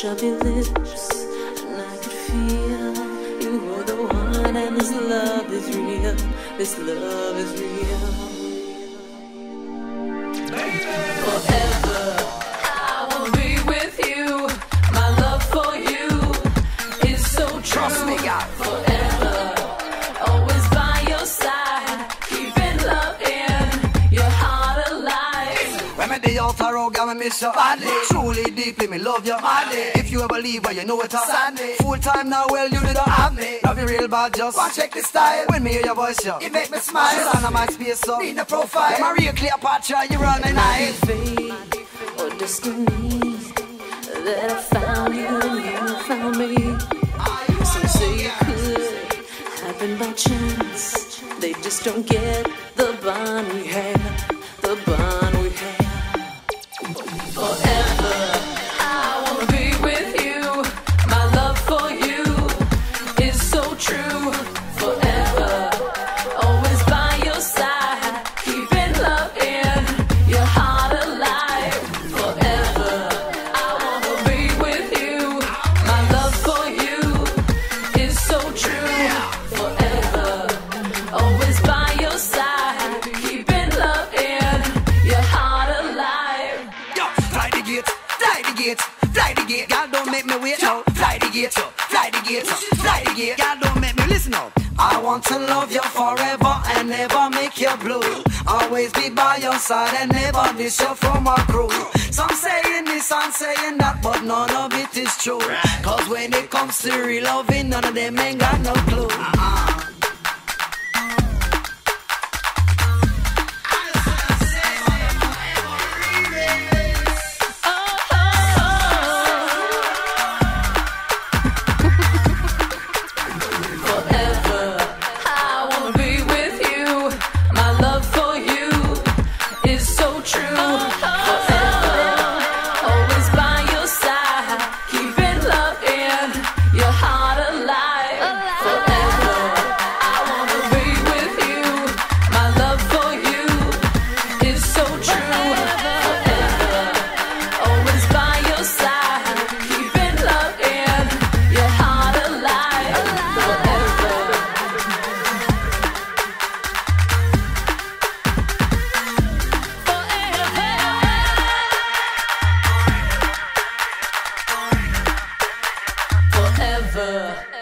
touch of your lips, and I could feel you were the one, and this love is real, this love is real. Forever, I will be with you, my love for you is so true. Trust me, God. Forever, always by your side, keeping love in your heart alive. When me the altar road, I miss you badly. Truly, deeply, me love you madly. If you ever leave, well, you know it sadly. Full time now, well, you didn't have me. Love you real bad, just one check the style. When me hear your voice, it make me smile. She's on my space, so need the profile. I'm a real Cleopatra, you run the night. Fate or destiny that I found you and you found me. Some say it could happen by chance. They just don't get the bond we have, the bond we have. Forever, I wanna be with you. My love for you is so true. Forever, always by your side, keeping love in your heart alive. Forever, I wanna be with you. My love for you is so true. Forever, always by your side, keeping love in your heart alive. Yo, fly the gate, fly the gate, fly the gate. God don't make me wait now. Fly the gate, fly the gate, fly the gate. God don't make me listen now. I want to love you forever and never make you blue. Always be by your side and never dish you from my crew. Some saying this, some saying that, but none of it is true. Cause when it comes to real loving, none of them ain't got no clue. Forever, I wanna be with you. My love for you is so true. Forever, always by your side, keeping love in your heart alive. Forever, I wanna be with you. My love for you is so true. Forever, always by your side, keeping love in your heart alive. Forever. Forever.